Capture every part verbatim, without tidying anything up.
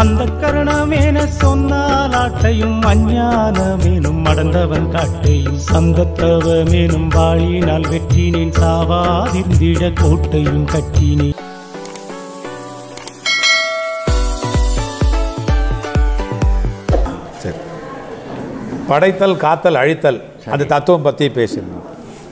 அந்த கருணமேன சொன்னால் ஆட்டையும் அஞ்ஞானமேனும் மடந்தவன் காட்டையும் சந்தத்தவமேனும் வாழினால் வெற்றினேன் சாவாதிர்ந்திட கோட்டையும் கட்டினேன். சரி, படைத்தல் காத்தல் அழித்தல் அந்த தத்துவம் பற்றி பேசணும்.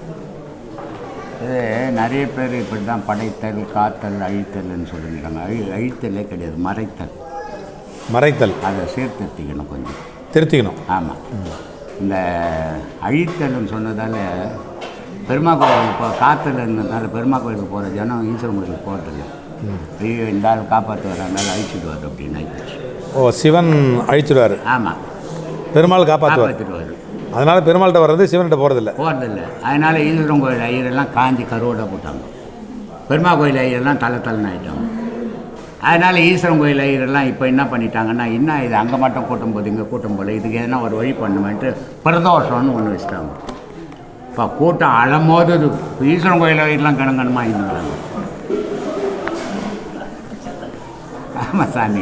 இது நிறைய பேர் இப்படி தான் படைத்தல் காத்தல் அழித்தல்னு சொல்லிக்கிறாங்க. அழி அழித்தலே கிடையாது, மறைத்தல். மறைத்தல் அதை சீர்திருத்திக்கணும், கொஞ்சம் திருத்திக்கணும். ஆமாம், இந்த அழித்தல்னு சொன்னதால் பெருமா கோயிலுக்கு போ காத்தல்ன்றதால பெருமா கோயிலுக்கு போகிற ஜனம் ஈஸ்வரன் கோயிலுக்கு போகிறதில்ல. ஐயோ இந்த ஆள் காப்பாற்று வராண்டால் அழிச்சிடுவார் அப்படின்னு ஆயிடுச்சு. ஓ, சிவன் அழிச்சிடுவார். ஆமாம், பெருமாள் காப்பாற்றுவார். அதனால் பெருமாள்கிட்ட வர்றது சிவன்கிட்ட போகிறதில்ல போகிறதில்ல அதனால் ஈஸ்வரன் கோயில் ஐயரெல்லாம் காஞ்சி கருவோட போட்டாங்க. பெருமா கோயில் ஐயரெல்லாம் தலை தலைன்னு ஆகிட்டாங்க. அதனால் ஈஸ்வரன் கோயில் ஐயரெல்லாம் இப்போ என்ன பண்ணிட்டாங்கன்னா, இன்னும் இது அங்கே மட்டும் கூட்டம் போது இங்கே கூட்டம் போல, இதுக்கு எதனா ஒரு வழி பண்ணுமென்ட்டு பிரதோஷம்னு ஒன்று வச்சுட்டாங்க. இப்போ கூட்டம் அலமோது ஈஸ்வரன் கோயில் ஐயரெல்லாம் கணக்கணுமா இருந்தாங்க. ஆமாம் சாமி,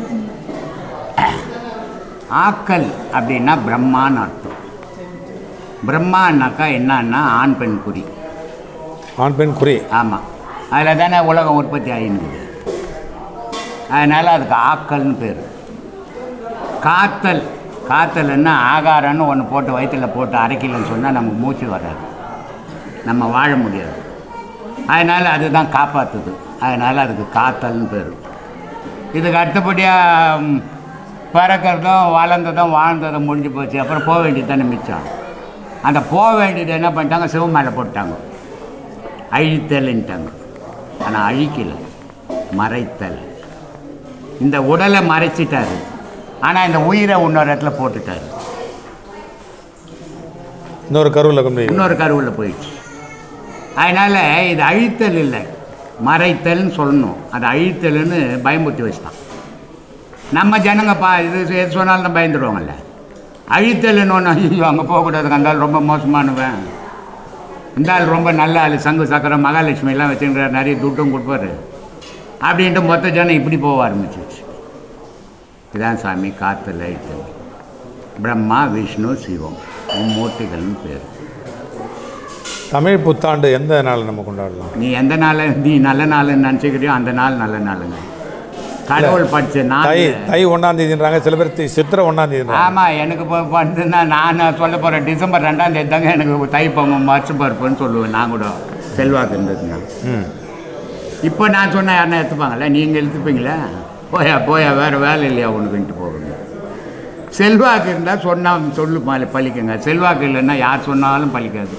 ஆக்கல் அப்படின்னா பிரம்மான்னு அர்த்தம். பிரம்மானாக்கா என்னன்னா ஆண் பெண் குறி. ஆண் பெண் குறி, ஆமாம். அதில் தானே உலகம் உற்பத்தி ஆகிருக்குது. அதனால் அதுக்கு ஆக்கல்னு பேர். காத்தல், காத்தல்னா ஆகாரம்னு ஒன்று போட்டு வயிற்றில் போட்டு அரைக்கலன்னு சொன்னால் நமக்கு மூச்சு வராது, நம்ம வாழ முடியாது. அதனால் அதுதான் காப்பாற்றுது. அதனால் அதுக்கு காத்தல்னு பேர். இதுக்கு அடுத்தபடியாக பிறக்கிறதும் வளர்ந்ததும் வாழ்ந்ததும் முடிஞ்சு போச்சு. அப்புறம் போக வேண்டியது தானே மிச்சம். அந்த போக வேண்டியது என்ன பண்ணிட்டாங்க, சிவன் மேலே போட்டாங்க, அழித்தல்ன்ட்டாங்க. ஆனால் அழிக்கலை, மறைத்தல். இந்த உடலை மறைச்சிட்டாரு, ஆனால் இந்த உயிரை இன்னொரு இடத்துல போட்டுட்டார். இன்னொரு கருவில் கொண்டு இன்னொரு கருவில் போயிடுச்சு. அதனால் இது அழித்தல் இல்லை, மறைத்தல்னு சொல்லணும். அது அழித்தல்னு பயமுறுத்தி வச்சுட்டான். நம்ம ஜனங்க பா இது எது சொன்னாலும் தான் பயந்துடுவாங்கல்ல. அழித்தல்னு ஒன்று, ஐயோ அங்கே போகக்கூடாதுங்க, அந்த ஆள் ரொம்ப மோசமானுவேன், இந்த ஆள் ரொம்ப நல்ல ஆள், சங்கு சக்கரம் மகாலட்சுமியெல்லாம் வச்சுக்கிறார், நிறைய துட்டும் கொடுப்பாரு அப்படின்ட்டு மொத்த ஜனம் இப்படி போக ஆரம்பிச்சிச்சு. இதுதான் சாமி காத்தல் அழித்தல். பிரம்மா விஷ்ணு சிவம் மூர்த்திகள்னு பேர். தமிழ் புத்தாண்டு எந்த நாள் நம்ம கொண்டாடலாம்? நீ எந்த நாள் நீ நல்ல நாள்னு நினச்சிக்கிறியோ அந்த நாள் நல்ல நாளுங்க. கடவுள் படித்த நாள் தை தை ஒன்றாம் தேதின்றாங்க, சில பேர் சித்திரை ஒன்றாம் தேதி. ஆமாம், எனக்கு இப்போ வந்துன்னா நான் சொல்ல போகிறேன் டிசம்பர் ரெண்டாம் தேதி தாங்க எனக்கு தை பொங்கல் மறுச்சு பருப்புன்னு சொல்லுவேன். நான் கூட செல்வாக்கு இருந்ததுங்க. இப்போ நான் சொன்னால் யாருன்னா எடுத்துப்பாங்கல்ல, நீங்கள் எடுத்துப்பீங்களா? போயா போயா வேறு வேலை இல்லையா உனக்குன்ட்டு போகுங்க. செல்வாக்கு இருந்தால் சொன்னால் சொல்லு பழிக்குங்க, செல்வாக்கு இல்லைன்னா யார் சொன்னாலும் பழிக்காது.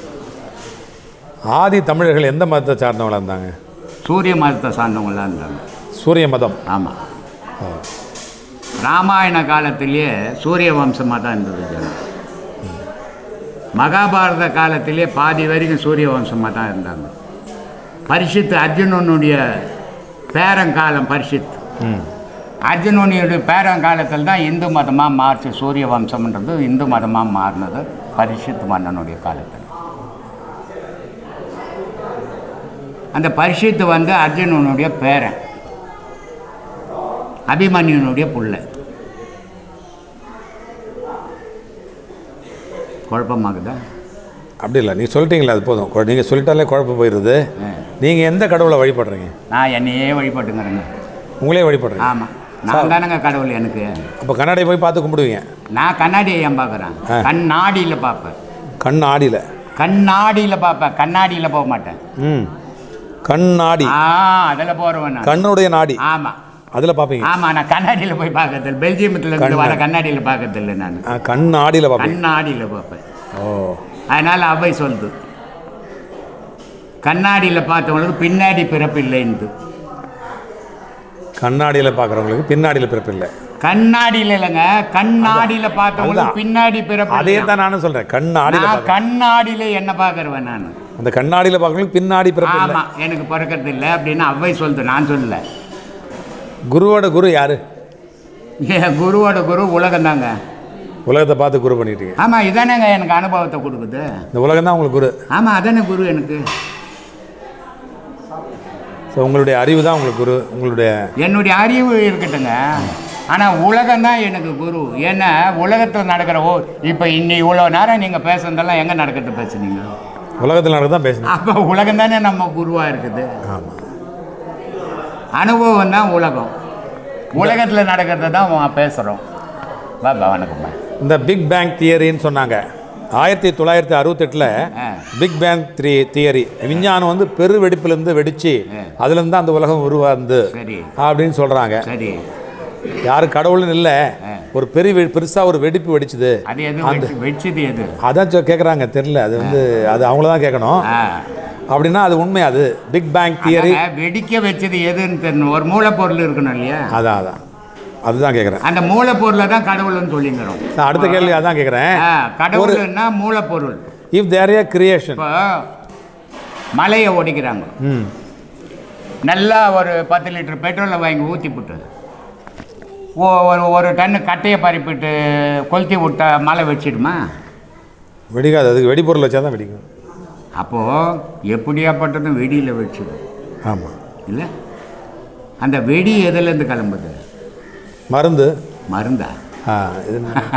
ஆதி தமிழர்கள் எந்த மதத்தை சார்ந்தவங்களாக இருந்தாங்க? சூரிய மதத்தை சார்ந்தவங்களாக இருந்தாங்க. சூரிய மதம், ஆமாம். ராமாயண காலத்திலேயே சூரிய வம்சமாக தான் இருந்தது. மகாபாரத காலத்திலே பாதி வரைக்கும் சூரிய வம்சமாக தான் இருந்தாங்க. பரிஷித் அர்ஜுனனுடைய பேரங்காலம் பரிஷித். அர்ஜுனனுடைய பேரங்காலத்தில் தான் இந்து மதமாக மாறிச்சு. சூரிய வம்சம்ன்றது இந்து மதமாக மாறினது பரிஷித் மன்னனுடைய காலத்தில். அந்த பரிஷித்து வந்து அர்ஜுனனுடைய பேரன், அபிமன்யுனுடைய புள்ள. குழப்பமாகுதா? அப்படி இல்லை, நீங்கள் சொல்லிட்டீங்களா, அது போதும். நீங்கள் சொல்லிட்டாலே குழப்பம் போயிடுது. நீங்கள் எந்த கடவுளை வழிபடுறீங்க? நான் என்னையே வழிபட்டுங்கிறேங்க. உங்களே வழிபடுறீங்க? ஆமாம், நான் தானேங்க கடவுள் எனக்கு. அப்போ கண்ணாடியை போய் பார்த்து கும்பிடுவீங்க? நான் கண்ணாடியை ஏன் பார்க்குறேன், கண்ணாடியில் பார்ப்பேன். கண்ணாடியில் கண்ணாடியில் பார்ப்பேன், கண்ணாடியில் போக மாட்டேன். ம், கண்ணாடி. ஆ, அதில் போகிறவன். கண்ணுடைய நாடி. ஆமாம், அதில் பார்ப்பீங்க? ஆமாம், நான் கண்ணாடியில் போய் பார்க்கறதில்ல. பெல்ஜியத்தில் இருந்து வர கண்ணாடியில் பார்க்கறதில்ல. நான் கண்ணாடியில் பார்ப்பேன். கண்ணாடியில் பார்ப்பேன். ஓ, அதனால் அவை சொல்லுது, கண்ணாடியில் பார்த்தவங்களுக்கு பின்னாடி பிறப்பு இல்லைன்னு. கண்ணாடியில் பார்க்குறவங்களுக்கு பின்னாடியில் பிறப்பு இல்லை. கண்ணாடியில் இல்லைங்க, கண்ணாடியில் பார்த்தவங்களுக்கு பின்னாடி பிறப்பு. அதே தான் நானும் சொல்கிறேன். கண்ணாடியில் கண்ணாடியில் என்ன பார்க்குறவன் நான். அந்த கண்ணாடியில் பார்க்குறவங்களுக்கு பின்னாடி பிறப்பு. ஆமாம், எனக்கு பிறக்கிறது இல்லை அப்படின்னு அவை சொல்லுது, நான் சொல்லலை. குருவோட குரு யாரு? ஏன் குருவோட குரு உலகம் தாங்க. உலகத்தை பார்த்து குரு பண்ணிட்டீங்க? ஆமாம், இதானேங்க எனக்கு அனுபவத்தை கொடுக்குது. இந்த உலகம் தான் உங்களுக்கு குரு? ஆமாம், அதானே குரு எனக்கு. ஸோ உங்களுடைய அறிவு தான் உங்களுக்கு குரு. உங்களுடைய என்னுடைய அறிவு இருக்கட்டுங்க, ஆனால் உலகம் தான் எனக்கு குரு. ஏன்னா உலகத்தில் நடக்கிற ஓ இப்போ இன்னி இவ்வளோ நேரம் நீங்கள் பேசுனதெல்லாம் எங்கே நடக்கிறது பேசுனீங்க? உலகத்தில் நடக்க தான் பேசுனீங்க. அப்போ உலகம் தானே நம்ம குருவாக இருக்குது. ஆமாம், அனுபவம் தான் உலகம். உலகத்தில் நடக்கிறத தான் பேசுகிறோம். பாபா வணக்கம்மா. இந்த பிக் பேங் தியரின்னு சொன்னாங்க ஆயிரத்தி தொள்ளாயிரத்தி அறுபத்தெட்டில். பிக் பேங் த்ரீ தியரி விஞ்ஞானம் வந்து பெரு வெடிப்புலேருந்து வெடித்து அதுலேருந்து அந்த உலகம் உருவாந்து அப்படின்னு சொல்கிறாங்க. சரி, யாரு கடவுள்னு இல்லை, ஒரு பெரிய பெருசாக ஒரு வெடிப்பு வெடிச்சுது. அது எது வெடிச்சது எது அதான் கேட்குறாங்க, தெரியல. அது வந்து அது அவங்கள தான் கேட்கணும். அப்படின்னா அது உண்மை. அது பிக் பேங் தியரி வெடிக்க வச்சது எதுன்னு தெரியணும். ஒரு மூலப்பொருள் இருக்கணும் இல்லையா? அதான் அதான் அதுதான் கேட்குறேன். அந்த மூலப்பொருளை தான் கடவுள்னு சொல்லிங்கிறோம். அடுத்த கேள்வி அதான் கேட்குறேன். கடவுள்னா மூலப்பொருள். If there a creation. இப்போ மலையை ஒடிக்கிறாங்க, நல்லா ஒரு பத்து லிட்டர் பெட்ரோலை வாங்கி ஊற்றி போட்டு ஒரு ஒரு டன்னு கட்டையை பறிப்பிட்டு கொளுத்தி விட்டா மலை வச்சிடுமா? வெடிக்காது. அதுக்கு வெடிப்பொருள் வச்சா தான் வெடிக்கும். அப்போது எப்படியாப்பட்டதும் வெடியில் வச்சிடும். ஆமாம், இல்லை அந்த வெடி எதுலேருந்து கிளம்புது? மருந்து. மருந்தா? இது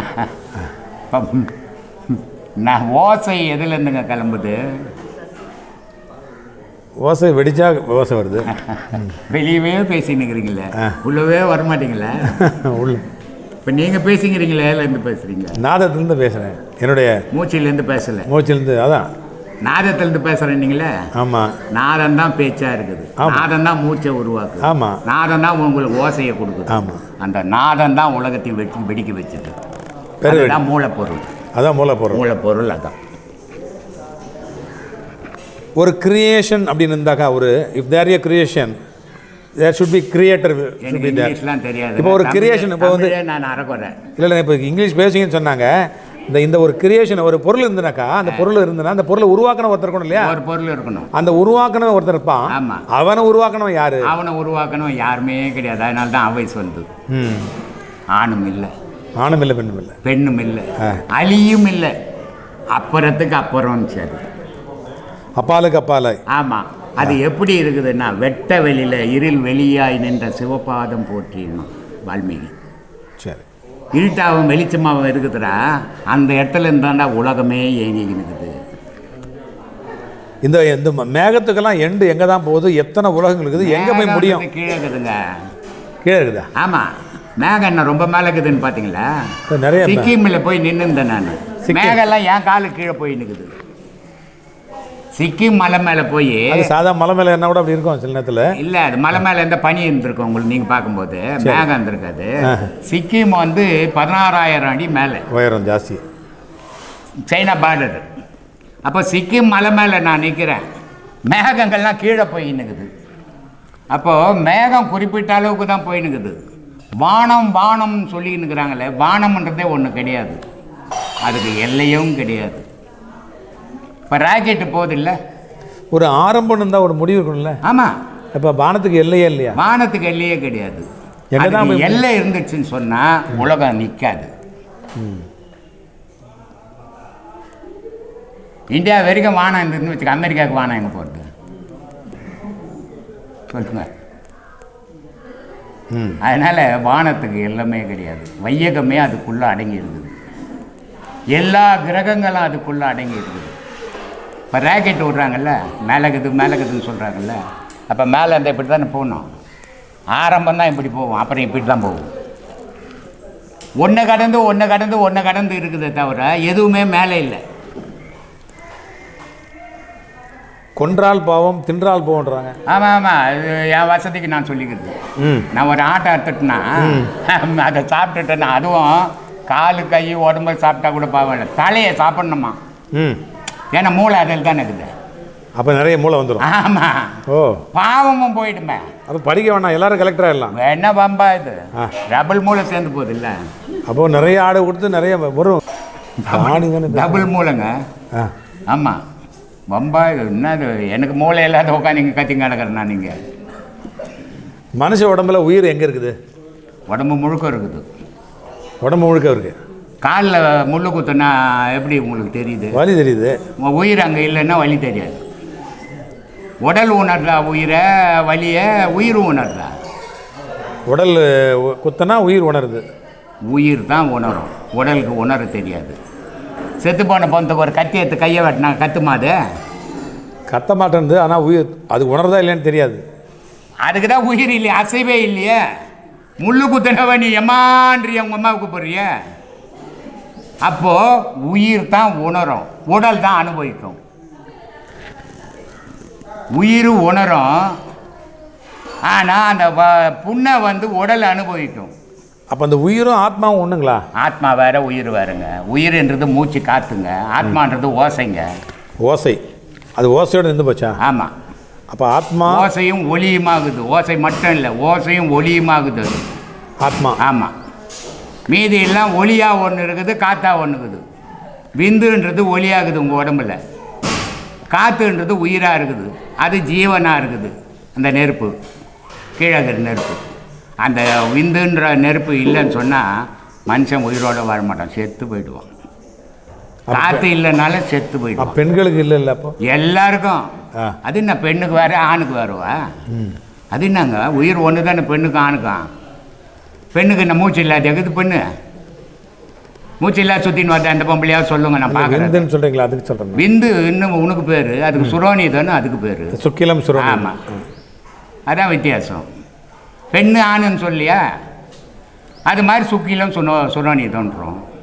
நான் ஓசை எதுலேருந்துங்க கிளம்புது? ஓசை வெடிச்சா ஓசை வருது. வெளியவே பேசினுக்கிறீங்களே, உள்ளவே வரமாட்டீங்களே. உள்ள இப்போ நீங்கள் பேசிக்கிறீங்களே, எதுலேருந்து பேசுகிறீங்க? நாதத்துலேருந்து பேசுகிறேன். என்னுடைய மூச்சிலேருந்து பேசலை, மூச்சிலேருந்து. அதான் நாதத்திலிருந்து பேசுகிறேன்னீங்களே. ஆமாம், நாதம் தான் பேச்சாக இருக்குது. நாதம் தான் மூச்சை உருவாக்குது. ஆமாம், நாதம் தான் உங்களுக்கு ஓசையை கொடுக்குது. ஆமாம், அந்த நாதம் தான் உலகத்தை வெட்டி வெடிக்க வச்சுது. அதுதான் மூலப்பொருள். அதான் மூலப்பொருள். மூலப்பொருள் அதான். ஒரு கிரியேஷன் அப்படின்னு இருந்தாக்கா, ஒரு if there a creation there should be creator. இங்கிலீஷ்லாம் தெரியாது. இப்போ ஒரு கிரியேஷன் இப்போ வந்து நான் அறக்குறேன். இல்லை இல்லை, இப்போ இங்கிலீஷ் பேசுங்கன்னு சொன்னாங்க. இந்த இந்த ஒரு கிரியேஷன், ஒரு பொருள் இருந்துனாக்கா, அந்த பொருள் இருந்ததுன்னா அந்த பொருளை உருவாக்கணும் ஒருத்தர் இருக்கணும் இல்லையா? ஒரு பொருள் இருக்கணும். அந்த உருவாக்கணும் ஒருத்தர் இருப்பான். ஆமாம். அவனை உருவாக்கணும் யாரு? அவனை உருவாக்கணும் யாருமே கிடையாது. அதனால தான் அவை வந்து ஆணும் இல்லை, ஆணும் இல்லை, பெண்ணும் இல்லை, பெண்ணும் இல்லை, அழியும் இல்லை, அப்புறத்துக்கு அப்புறம். சரி, அப்பாலுக்கு அப்பாலை. ஆமாம். அது எப்படி இருக்குதுன்னா, வெட்ட வெளியில் இருள் வெளியாய் நின்ற சிவபாதம் போற்றிடணும் வால்மீகி. சரி, இருட்டாகவும் வெளிச்சமாகவும் இருக்குதுடா, அந்த இடத்துல இருந்தாண்டா உலகமே ஏங்கி நிற்குது. இந்த இந்த மேகத்துக்கெல்லாம் எண்டு எங்கே தான் போகுது? எத்தனை உலகங்கள் இருக்குது? எங்கே போய் முடியும்? கீழே இருக்குதுங்க. கீழே இருக்குதா? ஆமாம். மேகம் என்ன ரொம்ப மேலே இருக்குதுன்னு பார்த்தீங்களா? நிறைய சிக்கிமில் போய் நின்றுந்தேன் நான். மேகெல்லாம் என் காலு கீழே போய் நிற்குது. சிக்கிம் மலை மேலே போய், சாதா மலை மேலே என்ன கூட அப்படி இருக்கும் சில நேரத்தில். இல்லை, அது மலை மேலே இருந்த பனி இருந்திருக்கும் உங்களுக்கு. நீங்கள் பார்க்கும்போது மேகம் இருந்திருக்காது. சிக்கிம் வந்து பதினாறாயிரம் அடி மேலே உயரம் ஜாஸ்தி, சைனா பார்டர். அப்போ சிக்கிம் மலை மேலே நான் நிற்கிறேன், மேகங்கள்லாம் கீழே போய் நிற்குது. அப்போது மேகம் குறிப்பிட்ட அளவுக்கு தான் போய் நிற்குது. வானம் வானம்னு சொல்லி நிற்கிறாங்களே, வானம்ன்றதே ஒன்று கிடையாது, அதுக்கு எல்லையும் கிடையாது. இப்போ ராக்கெட்டு போகுது இல்லை, ஒரு ஆரம்பம் இருந்தால் ஒரு முடிவு இருக்கணும்ல. ஆமாம். இப்போ வானத்துக்கு எல்லையே இல்லையா? வானத்துக்கு எல்லையே கிடையாது. எல்லை இருந்துச்சுன்னு சொன்னால் உலகம் நிற்காது. இந்தியா வரைக்கும் வானம் இருந்துன்னு வச்சுக்க, அமெரிக்காவுக்கு வானம் எங்கே போகிறது சொல்லுங்க. அதனால் வானத்துக்கு எல்லாமே கிடையாது. வையகமே அதுக்குள்ளே அடங்கி இருக்குது. எல்லா கிரகங்களும் அதுக்குள்ளே அடங்கி இருக்குது. இப்போ ராக்கெட் விட்றாங்கல்ல, மேலகுது மேலகுதுன்னு சொல்கிறாங்கல்ல, அப்போ மேலே இருந்தால் இப்படி தானே போகணும். ஆரம்பம் தான் இப்படி போகும், அப்புறம் இப்படி தான் போகும். ஒன்றை கடந்து ஒன்றை கடந்து ஒன்றை கடந்து இருக்குதே தவிர எதுவுமே மேலே இல்லை. கொன்றால் பாவம் தின்றால் போன்றாங்க. ஆமாம் ஆமாம், அது என் வசதிக்கு நான் சொல்லிக்கிறது. நான் ஒரு ஆட்டை அறுத்துட்டேன்னா அதை சாப்பிட்டுட்டேன்னா, அதுவும் காலு கை உடம்பு சாப்பிட்டா கூட பாவம் இல்லை, தலையை சாப்பிட்ணுமா. ம், ஏன்னா மூளை அதில் தானே இருக்குது. அப்போ நிறைய மூளை வந்துடும். ஆமாம். ஓ, பாவமும் போயிடுமே. அப்போ படிக்க வேணாம், எல்லாரும் கலெக்டர் ஆகிடலாம். என்ன பம்பா இது, டபுள் மூளை சேர்ந்து போகுது இல்லை. அப்போ நிறைய ஆடை கொடுத்து நிறைய வரும். டபுள் மூளைங்க. ஆமாம், பம்பா இது என்னது, எனக்கு மூளை இல்லாத உட்காந்து நீங்கள் கத்திங்க கிடக்கிறேன்னா. நீங்கள் மனுஷ உடம்புல உயிர் எங்கே இருக்குது? உடம்பு முழுக்க இருக்குது. உடம்பு முழுக்க இருக்குது. காலில் முள்ளு குத்துனா எப்படி உங்களுக்கு தெரியுது? வலி தெரியுது. உயிர் அங்கே இல்லைன்னா வலி தெரியாது. உடல் உணர்றா உயிரை, வலிய உயிர் உணர்றா. உடல் குத்தனா உயிர் உணருது. உயிர் தான் உணரும், உடலுக்கு உணர தெரியாது. செத்து போன பொண்ணுக்கு ஒரு கத்தி எடுத்து கையை வெட்டினா கத்துமாது? கத்த மாட்டேன்து. ஆனால் உயிர் அது உணர்றதா இல்லைன்னு தெரியாது. அதுக்கு தான் உயிர் இல்லையே, அசைவே இல்லையே. முள்ளு குத்தனவ நீ எம்மான்றி உங்கள் அம்மாவுக்கு போடுறிய. அப்போது உயிர் தான் உணரும், உடல் தான் அனுபவிக்கும். உயிர் உணரும், ஆனால் அந்த வ புண்ணை வந்து உடல் அனுபவிக்கும். அப்போ அந்த உயிரும் ஆத்மாவும் ஒன்றுங்களா? ஆத்மா வேற உயிர் வேறுங்க. உயிர்ன்றது மூச்சு காத்துங்க, ஆத்மான்றது ஓசைங்க. ஓசை, அது ஓசையோடு நின்று போச்சா? ஆமாம். அப்போ ஆத்மா ஓசையும் ஒலியுமாகுது. ஓசை மட்டும் இல்லை, ஓசையும் ஒலியுமாகுது ஆத்மா. ஆமாம். மீதி எல்லாம் ஒலியாக ஒன்று இருக்குது, காற்றா ஒன்று இருக்குது. விந்துன்றது ஒலியாகுது உங்கள் உடம்புல, காற்றுன்றது உயிராக இருக்குது, அது ஜீவனாக இருக்குது. அந்த நெருப்பு கீழே நெருப்பு, அந்த விந்துன்ற நெருப்பு இல்லைன்னு சொன்னால் மனுஷன் உயிரோடு வாழ மாட்டான், செத்து போயிடுவான். காற்று இல்லைனாலும் செத்து போயிடுவான். பெண்களுக்கு இல்லை இல்லை அப்போ எல்லாருக்கும். அது என்ன பெண்ணுக்கு வேறு ஆணுக்கு வேறுவா? அது என்னங்க, உயிர் ஒன்று தானே பெண்ணுக்கும் ஆணுக்கும். பெண்ணுக்கு என்ன மூச்சு இல்லாத இருக்குது? பெண்ணு மூச்சு இல்லாத சுற்றின்னு வரேன் அந்த பொம்பளையாவது சொல்லுங்க, நான் பார்க்குறேன். சொல்கிறீங்களா? அதுக்கு சொல்கிறேன். விந்து இன்னும் உனக்கு பேர், அதுக்கு சுரோனி தானே அதுக்கு பேர். சுக்கிலம் சுரோனி. ஆமாம், அதான் வித்தியாசம். பெண்ணு ஆணுன்னு சொல்லியா, அது மாதிரி சுக்கிலம் சுனோ சுரோனி தோன்றும்.